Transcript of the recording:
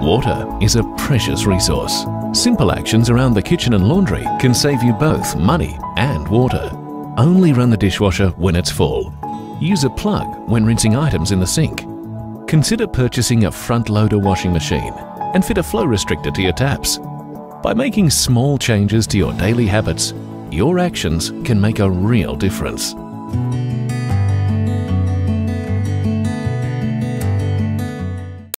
Water is a precious resource. Simple actions around the kitchen and laundry can save you both money and water. Only run the dishwasher when it's full. Use a plug when rinsing items in the sink. Consider purchasing a front-loader washing machine and fit a flow restrictor to your taps. By making small changes to your daily habits, your actions can make a real difference.